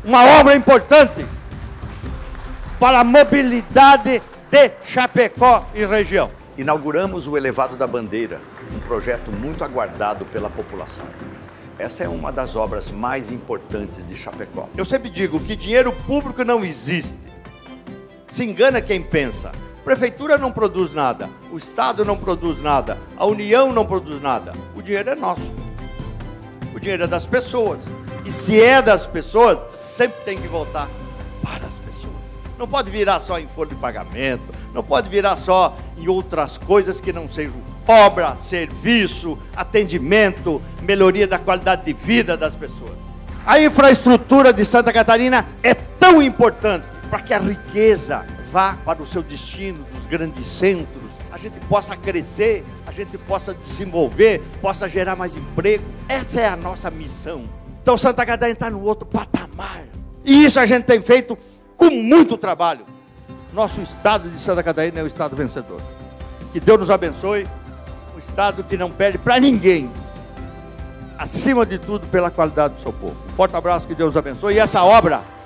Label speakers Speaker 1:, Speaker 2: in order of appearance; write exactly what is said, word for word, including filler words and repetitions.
Speaker 1: uma obra importante para a mobilidade de Chapecó e região.
Speaker 2: Inauguramos o Elevado da Bandeira, um projeto muito aguardado pela população. Essa é uma das obras mais importantes de Chapecó.
Speaker 1: Eu sempre digo que dinheiro público não existe. Se engana quem pensa. A prefeitura não produz nada, o Estado não produz nada, a União não produz nada. O dinheiro é nosso. O dinheiro é das pessoas. E se é das pessoas, sempre tem que voltar para as pessoas. Não pode virar só em folha de pagamento, não pode virar só em outras coisas que não sejam obra, serviço, atendimento, melhoria da qualidade de vida das pessoas. A infraestrutura de Santa Catarina é tão importante para que a riqueza vá para o seu destino, dos grandes centros, a gente possa crescer, a gente possa desenvolver, possa gerar mais emprego. Essa é a nossa missão. Então Santa Catarina está no outro patamar. E isso a gente tem feito com muito trabalho. Nosso estado de Santa Catarina é o estado vencedor. Que Deus nos abençoe. Um estado que não perde para ninguém. Acima de tudo, pela qualidade do seu povo. Um forte abraço, que Deus nos abençoe. E essa obra